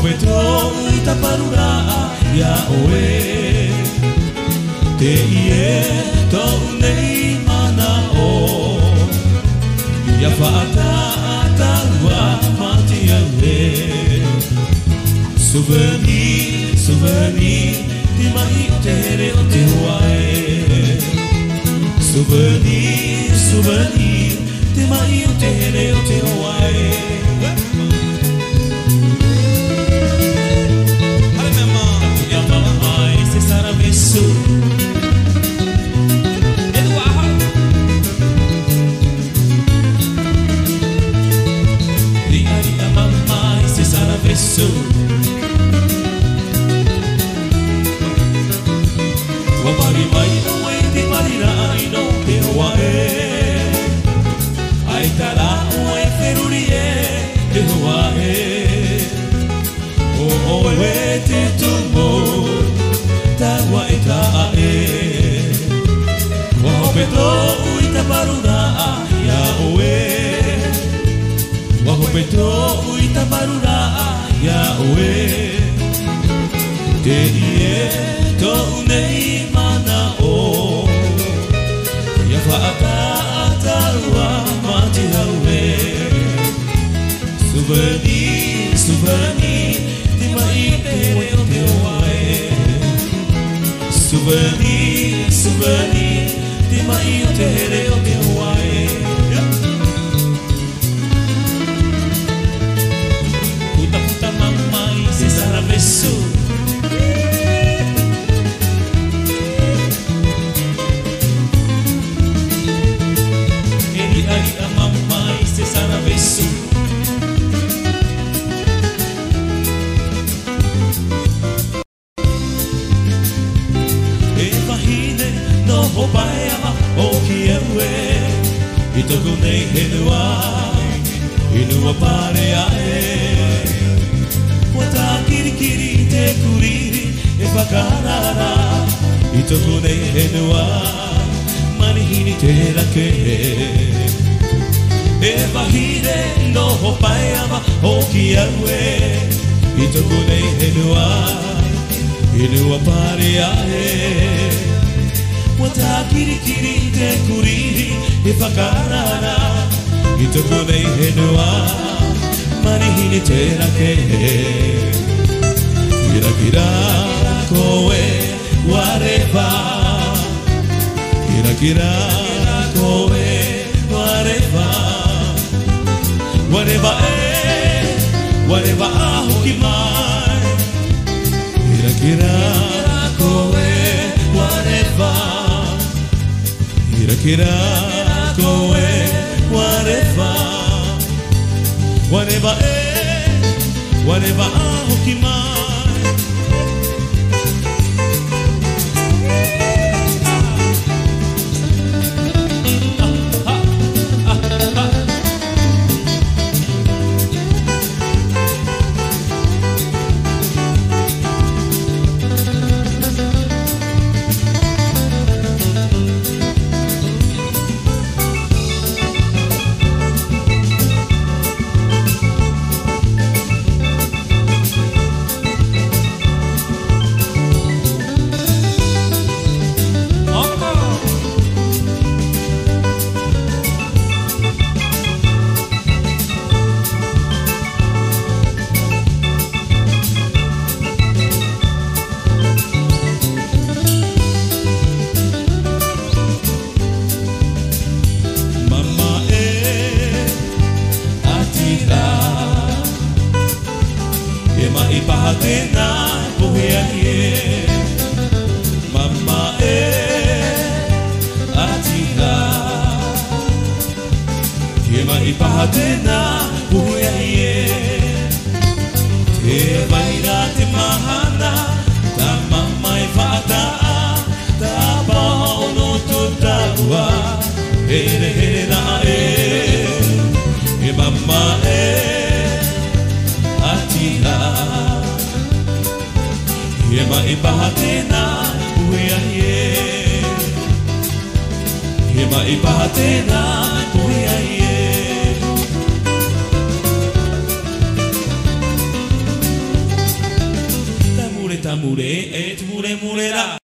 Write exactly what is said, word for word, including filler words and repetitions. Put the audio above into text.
Petro itaparura ya oe te ie to nei mana o ya fata atalwa matia le souvenir souvenir di mai tere o te wae souvenir souvenir di mai tere o te wae. Petro itaparura ya oe Waho Petro itaparura ya oe Te ie to nei mana o Ya fa'ata atarua mati haue Souvenir, souvenir Di mai tere o te wae Souvenir, souvenir Di mai o te here o te wae Puta puta mamai se saravesu Eri ari a mamai se saravesu E wahine no hopai o ki ewe I toku nei henua Inua pare ae Ua tā kiri kiri te kuriri E whakarara I toku nei henua Manihini te rake E wahire no hopai ama o ki ewe I toku nei henua Inua pare ae Ua tā kiri kiri te kuriri E whakarara I toku nei henua Manihini te rake Kira kira koe wareva Kira kira koe wareva Wareva e Wareva ahoki mai Kira kira koe wareva Kira kira koe wareva Wareva e Wareva ahoki mai tamure et mure mure la